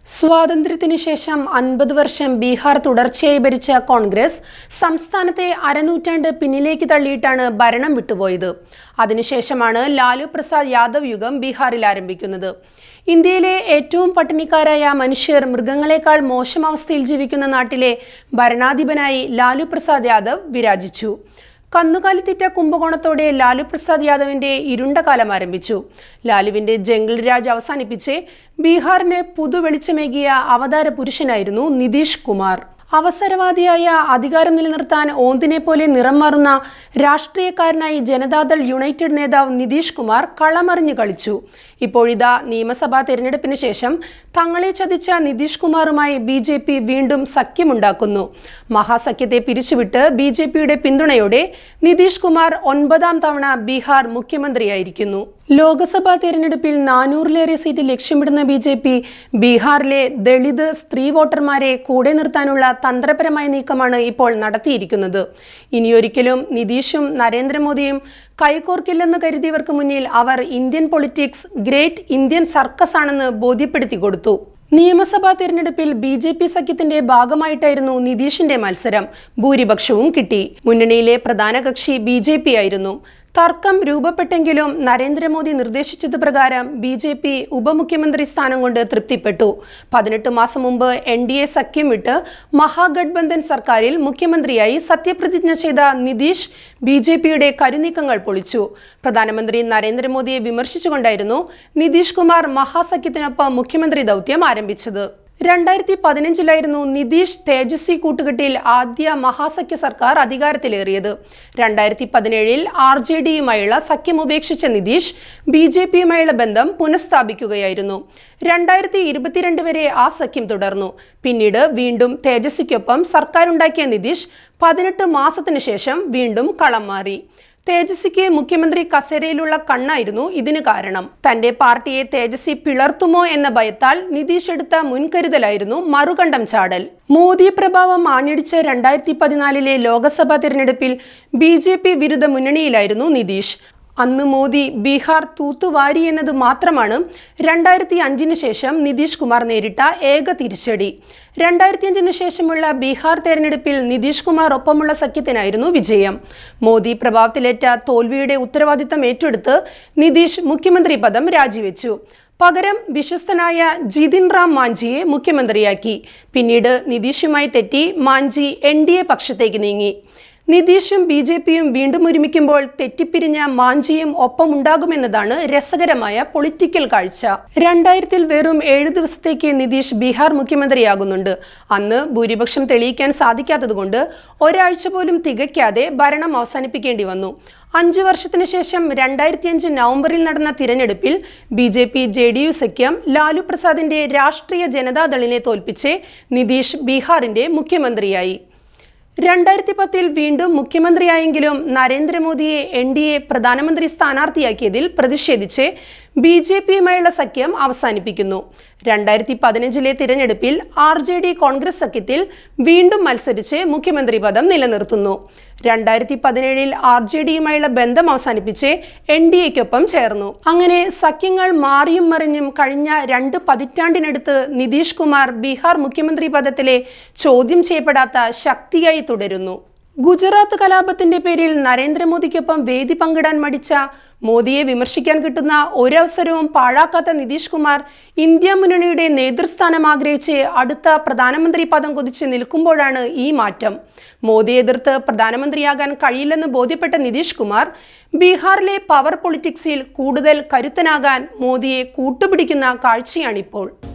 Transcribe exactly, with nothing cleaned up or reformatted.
സ്വാതന്ത്ര്യത്തിന് ശേഷം അൻപത് വർഷം ബീഹാർ തുടർച്ചയായി ഭരിച്ച കോൺഗ്രസ് സംസ്ഥാനത്തെ അരനൂറ്റാണ്ട് പിന്നിലേക്ക് തള്ളിയിട്ടാണ് ഭരണം വിട്ടുപോയത്. അതിനുശേഷമാണ് ലാലു പ്രസാദ് യാദവ് യുഗം ബീഹാറിൽ ആരംഭിക്കുന്നത്. ഇന്ത്യയിലെ ഏറ്റവും പട്ടിണിക്കാരായ മനുഷ്യർ മൃഗങ്ങളെക്കാൾ മോശം അവസ്ഥയിൽ ജീവിക്കുന്ന നാട്ടിലെ ഭരണാധിപനായി ലാലു പ്രസാദ് യാദവ് വിരാജിച്ചു. കന്നുകാലിത്തീറ്റ കുംഭകോണത്തോടെ ലാലു പ്രസാദ് യാദവിന്റെ ഇരുണ്ട കാലം ആരംഭിച്ചു. ലാലുവിന്റെ ജംഗിൾ രാജ് അവസാനിപ്പിച്ച് ബീഹാറിന് പുതുവെളിച്ചമേകിയ അവതാര പുരുഷനായിരുന്നു നിതീഷ് കുമാർ. അവസരവാദിയായ അധികാരം നിലനിർത്താൻ ഓന്തിനെ പോലെ നിറം മാറുന്ന രാഷ്ട്രീയക്കാരനായി ജനതാദൾ യുണൈറ്റഡ് നേതാവ് നിതീഷ് കുമാർ കളമറിഞ്ഞു കളിച്ചു. ഇപ്പോഴിതാ നിയമസഭാ തെരഞ്ഞെടുപ്പിന് ശേഷം തങ്ങളെ ചതിച്ച നിതീഷ് കുമാറുമായി ബി ജെ പി വീണ്ടും സഖ്യമുണ്ടാക്കുന്നു. മഹാസഖ്യത്തെ പിരിച്ചുവിട്ട് ബി ജെ പിയുടെ പിന്തുണയോടെ നിതീഷ് കുമാർ ഒൻപതാം തവണ ബീഹാർ മുഖ്യമന്ത്രിയായിരിക്കുന്നു. ലോക്സഭാ തെരഞ്ഞെടുപ്പിൽ നാനൂറിലേറെ സീറ്റ് ലക്ഷ്യമിടുന്ന ബി ജെ പി ബീഹാറിലെ ദളിത് സ്ത്രീ വോട്ടർമാരെ കൂടെ നിർത്താനുള്ള തന്ത്രപരമായ നീക്കമാണ് ഇപ്പോൾ നടത്തിയിരിക്കുന്നത്. ഇനിയൊരിക്കലും നിതീഷും നരേന്ദ്രമോദിയും കൈകോർക്കില്ലെന്ന് കരുതിയവർക്ക് മുന്നിൽ അവർ Indian politics great Indian circus ആണെന്ന് ബോധ്യപ്പെടുത്തി കൊടുത്തു. നിയമസഭാ തെരഞ്ഞെടുപ്പിൽ ബി ജെ പി സഖ്യത്തിന്റെ ഭാഗമായിട്ടായിരുന്നു നിതീഷിന്റെ മത്സരം. ഭൂരിപക്ഷവും കിട്ടി. മുന്നണിയിലെ പ്രധാന കക്ഷി ബി ജെ പി ആയിരുന്നു. തർക്കം രൂപപ്പെട്ടെങ്കിലും നരേന്ദ്രമോദി നിർദ്ദേശിച്ചത് പ്രകാരം ബി ജെ പി ഉപമുഖ്യമന്ത്രി സ്ഥാനം കൊണ്ട് തൃപ്തിപ്പെട്ടു. പതിനെട്ട് മാസം മുമ്പ് എൻ ഡി എ സഖ്യം വിട്ട് മഹാഗഡ്ബന്ധൻ സർക്കാരിൽ മുഖ്യമന്ത്രിയായി സത്യപ്രതിജ്ഞ ചെയ്ത നിതീഷ് ബി ജെ പിയുടെ കരുനീക്കങ്ങൾ പൊളിച്ചു. പ്രധാനമന്ത്രി നരേന്ദ്രമോദിയെ വിമർശിച്ചുകൊണ്ടായിരുന്നു നിതീഷ് കുമാർ മഹാസഖ്യത്തിനൊപ്പം മുഖ്യമന്ത്രി ദൗത്യം ആരംഭിച്ചത്. രണ്ടായിരത്തി പതിനഞ്ചിലായിരുന്നു നിതീഷ് തേജസ്വി കൂട്ടുകെട്ടിൽ ആദ്യ മഹാസഖ്യ സർക്കാർ അധികാരത്തിലേറിയത്. രണ്ടായിരത്തി പതിനേഴിൽ ആർ ജെ ഡിയുമായുള്ള സഖ്യം ഉപേക്ഷിച്ച നിതീഷ് ബി ജെ പിയുമായുള്ള ബന്ധം പുനഃസ്ഥാപിക്കുകയായിരുന്നു. രണ്ടായിരത്തി ഇരുപത്തിരണ്ട് വരെ ആ സഖ്യം തുടർന്നു. പിന്നീട് വീണ്ടും തേജസ്വിക്കൊപ്പം സർക്കാരുണ്ടാക്കിയ നിതീഷ് പതിനെട്ട് മാസത്തിനു ശേഷം വീണ്ടും കളം മാറി. തേജസ്വിക്ക് മുഖ്യമന്ത്രി കസേരയിലുള്ള കണ്ണായിരുന്നു ഇതിന് കാരണം. തന്റെ പാർട്ടിയെ തേജസ്വി പിളർത്തുമോ എന്ന ഭയത്താൽ നിതീഷ് എടുത്ത മുൻകരുതലായിരുന്നു മറുകണ്ഠം ചാടൽ. മോദി പ്രഭാവം ആഞ്ഞടിച്ച രണ്ടായിരത്തി പതിനാലിലെ ലോക്സഭാ തെരഞ്ഞെടുപ്പിൽ ബി ജെ പി വിരുദ്ധ മുന്നണിയിലായിരുന്നു നിതീഷ്. അന്ന് മോദി ബീഹാർ തൂത്തുവാരി എന്നത് മാത്രമാണ് രണ്ടായിരത്തി അഞ്ചിന് ശേഷം നിതീഷ് കുമാർ നേരിട്ട ഏക തിരിച്ചടി. രണ്ടായിരത്തി അഞ്ചിന് ശേഷമുള്ള ബീഹാർ തെരഞ്ഞെടുപ്പിൽ നിതീഷ് കുമാർ ഒപ്പമുള്ള സഖ്യത്തിനായിരുന്നു വിജയം. മോദി പ്രഭാവത്തിലേറ്റ തോൽവിയുടെ ഉത്തരവാദിത്തം ഏറ്റെടുത്ത് നിതീഷ് മുഖ്യമന്ത്രി പദം രാജിവെച്ചു. പകരം വിശ്വസ്തനായ ജിതിൻ റാം മാഞ്ചിയെ മുഖ്യമന്ത്രിയാക്കി. പിന്നീട് നിതീഷുമായി തെറ്റി മാഞ്ചി എൻ ഡി എ പക്ഷത്തേക്ക് നീങ്ങി. നിതീഷും ബി ജെ പിയും വീണ്ടും ഒരുമിക്കുമ്പോൾ തെറ്റിപ്പിരിഞ്ഞ മാഞ്ചിയും ഒപ്പമുണ്ടാകുമെന്നതാണ് രസകരമായ പൊളിറ്റിക്കൽ കാഴ്ച. രണ്ടായിരത്തിൽ വെറും ഏഴു ദിവസത്തേക്ക് നിതീഷ് ബീഹാർ മുഖ്യമന്ത്രിയാകുന്നുണ്ട്. അന്ന് ഭൂരിപക്ഷം തെളിയിക്കാൻ സാധിക്കാത്തതുകൊണ്ട് ഒരാഴ്ച പോലും തികയ്ക്കാതെ ഭരണം അവസാനിപ്പിക്കേണ്ടി വന്നു. അഞ്ചു വർഷത്തിന് ശേഷം രണ്ടായിരത്തി അഞ്ച് നവംബറിൽ നടന്ന തിരഞ്ഞെടുപ്പിൽ B J P J D U സഖ്യം ലാലു പ്രസാദിന്റെ രാഷ്ട്രീയ ജനതാദളിനെ തോൽപ്പിച്ച് നിതീഷ് ബീഹാറിന്റെ മുഖ്യമന്ത്രിയായി. രണ്ടായിരത്തി പത്തിൽ വീണ്ടും മുഖ്യമന്ത്രിയായെങ്കിലും നരേന്ദ്രമോദിയെ എൻ ഡി എ പ്രധാനമന്ത്രി സ്ഥാനാർത്ഥിയാക്കിയതിൽ പ്രതിഷേധിച്ച് ബി ജെ പിയുമായുള്ള സഖ്യം അവസാനിപ്പിക്കുന്നു. രണ്ടായിരത്തി പതിനഞ്ചിലെ തിരഞ്ഞെടുപ്പിൽ ആർ ജെ ഡി കോൺഗ്രസ് സഖ്യത്തിൽ വീണ്ടും മത്സരിച്ച് മുഖ്യമന്ത്രി പദം നിലനിർത്തുന്നു. രണ്ടായിരത്തി പതിനേഴിൽ ആർ ജെ ഡിയുമായുള്ള ബന്ധം അവസാനിപ്പിച്ച് എൻ ഡി എക്കൊപ്പം ചേർന്നു. അങ്ങനെ സഖ്യങ്ങൾ മാറിയും മറിഞ്ഞും കഴിഞ്ഞ രണ്ട് പതിറ്റാണ്ടിനടുത്ത് നിതീഷ് കുമാർ ബീഹാർ മുഖ്യമന്ത്രി പദത്തിലെ ചോദ്യം ചെയ്യപ്പെടാത്ത ശക്തിയായി തുടരുന്നു. ഗുജറാത്ത് കലാപത്തിന്റെ പേരിൽ നരേന്ദ്രമോദിക്കൊപ്പം വേദി പങ്കിടാൻ മടിച്ച മോദിയെ വിമർശിക്കാൻ കിട്ടുന്ന ഒരവസരവും പാഴാക്കാത്ത നിതീഷ് കുമാർ ഇന്ത്യ മുന്നണിയുടെ നേതൃസ്ഥാനം ആഗ്രഹിച്ച് അടുത്ത പ്രധാനമന്ത്രി പദം കൊതിച്ച് നിൽക്കുമ്പോഴാണ് ഈ മാറ്റം. മോദിയെ എതിർത്ത് പ്രധാനമന്ത്രിയാകാൻ കഴിയില്ലെന്ന് ബോധ്യപ്പെട്ട നിതീഷ് കുമാർ ബീഹാറിലെ പവർ പൊളിറ്റിക്സിൽ കൂടുതൽ കരുത്തനാകാൻ മോദിയെ കൂട്ടുപിടിക്കുന്ന കാഴ്ചയാണിപ്പോൾ.